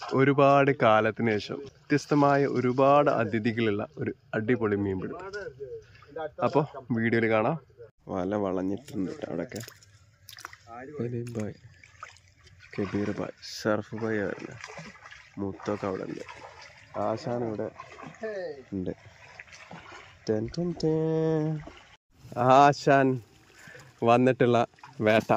ഒരുപാട് കാലത്തിന് ശേഷം വ്യത്യസ്തമായ ഒരുപാട് അതിഥികളുള്ള ഒരു അടിപൊളി മീൻപിടുത്തം. അപ്പോൾ വീഡിയോയിൽ കാണാം. വല വളഞ്ഞിട്ടുണ്ട് അവിടെയൊക്കെ. സലീം ഭായ്, കബീർ ഭായ്, ഷർഫ് ഭായ് ആവില്ല, മുത്തൊക്കെ അവിടെ ഉണ്ട്. ആശാൻ ഇവിടെ ഉണ്ട്. ആശാൻ വന്നിട്ടുള്ള വേട്ട.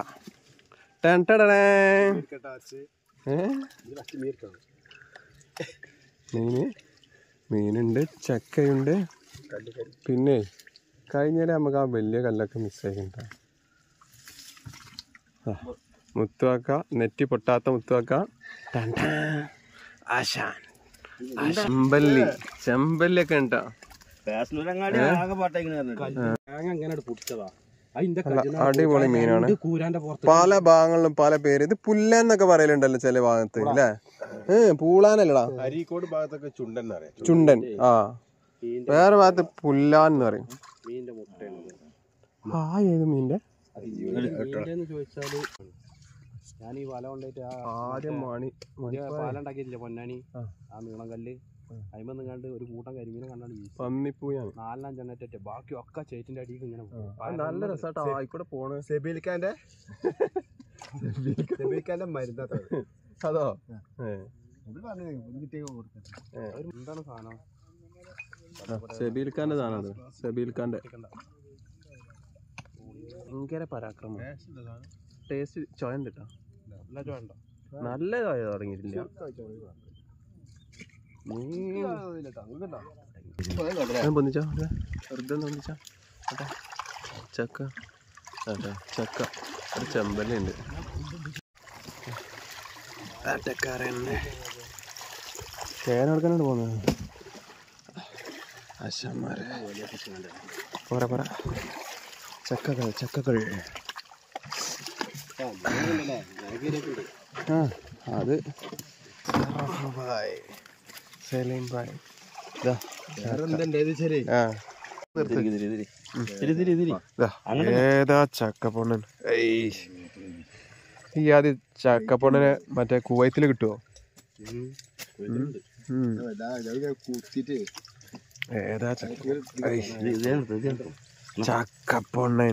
മീനുണ്ട്, ചക്കയുണ്ട്. പിന്നെ കഴിഞ്ഞാൽ നമുക്ക് ആ വലിയ കല്ലൊക്കെ മിസ്സായിട്ടുണ്ട്. മുത്തുവാക്ക, നെറ്റി പൊട്ടാത്ത മുത്തുവാക്ക. ആശാൻ ചെമ്പല്ലി, ചെമ്പല്ലിയൊക്കെ ഉണ്ടോ? അടിപൊളി മീനാണ്. പല ഭാഗങ്ങളിലും പല പേര്. ഇത് പുല്ലാന്നൊക്കെ പറയലുണ്ടല്ലോ ചില ഭാഗത്ത് അല്ലേ? പൂളാനല്ലടാ. അരീക്കോട് ഭാഗത്തൊക്കെ ചുണ്ടൻ അറിയാം. ചുണ്ടൻ. ആ, വേറെ ഭാഗത്ത് പുല്ലാന്ന് പറയും. ആ, ഏത് മീൻ്റെ ചോദിച്ചാല് ഞാൻ ഈ വല കൊണ്ടായിട്ട് ആദ്യം പാലം ഉണ്ടാക്കിയിട്ടില്ല പൊന്നാനി, ആ നീളം കല്ല് അയിമന്ന് കണ്ട് ഒരു കൂട്ടം കരിമീനെ കണ്ടാണ് പന്നിപ്പൂയാണ്. 4-5 ബാക്കി ഒക്കെ ചേറ്റിന്റെ അടിയിൽ ഇങ്ങനെ നല്ല രസാട്ടോ ആയിക്കൂടെ പോണ്. സെബീൽക്കാന്റെ മരുന്ന് അതോ? എന്താണ് സാധനം? സെബീൽക്കാന്റെ സാധനം അത്. സെബീൽക്കാന്റെ ഭയങ്കര പരാക്രമം. ടേസ്റ്റ് ചോയണ്ട് കേട്ടോ. നല്ല ചോയ തുടങ്ങിയിട്ടില്ല. പൊന്നിച്ചോ, വെറുതെ പൊന്നിച്ചോ. ചക്ക, അതെ ചക്ക. ഒരു ചെമ്പല്ലുണ്ട്. തേനെടുക്കാനാണ് പോകുന്നത്. ആശാന്മാരെ പോരാ പോരാ. ചക്കകൾ, ചക്കകൾ. ആ, അത് സലീം ഭായ്. ഏതാ ചക്കപ്പൊണ്ണൻ? ഈ ആദ്യം ചക്കപ്പൊണ്ണനെ മറ്റേ കുവൈത്തിൽ കിട്ടുവോ? ഏതാ ചക്കപ്പൊണ്ണൻ?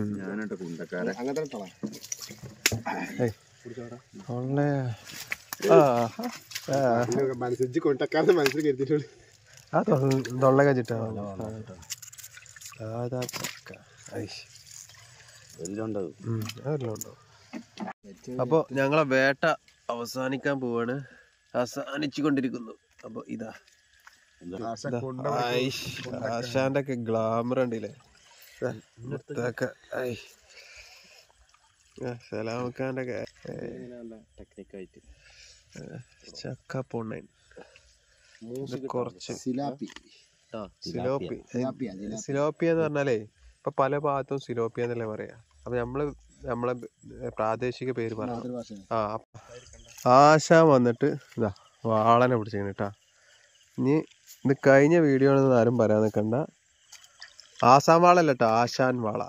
തൊള്ള കച്ചിട്ടാ. അപ്പൊ ഞങ്ങളെ വേട്ട അവസാനിക്കാൻ പോവാണ്. അവസാനിച്ചു കൊണ്ടിരിക്കുന്നു. അപ്പൊ ഇതാ ആശാന്റെ ഒക്കെ ഗ്ലാമർ ഉണ്ടല്ലേ. സലാമക്കാന്റെ ഒക്കെ ചക്ക പൊണ്ണൻ. കുറച്ച് സിലോപ്പി എന്ന് പറഞ്ഞാലേ ഇപ്പൊ പല ഭാഗത്തും സിലോപ്പി എന്നല്ലേ പറയാ. അപ്പൊ നമ്മളെ പ്രാദേശിക പേര് പറയാം. ആ, ആശാൻ വന്നിട്ട് ഇതാ വാളനെ പിടിച്ചിങ്ങനെ കേട്ടാ. ഇനി ഇത് കഴിഞ്ഞ വീഡിയോ ആണെന്ന് ആരും പറയാൻ നിൽക്കണ്ട. ആസാം വാളല്ല കേട്ടോ, ആശാൻ വാള.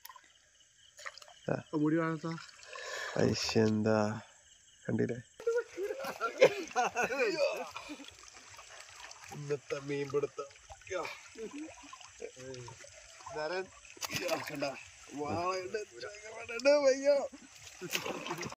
എന്താ കണ്ടില്ലേ ഇന്നത്തെ മീൻപിടുത്തം. വാള